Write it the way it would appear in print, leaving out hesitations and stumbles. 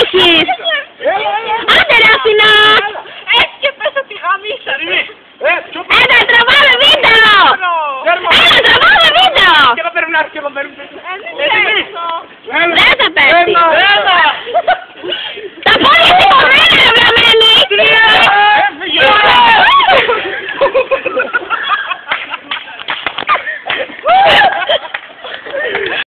Alexis! Άντε ρε Αθηνά! Έτσι και πες ότι γαμίσατε. Ένα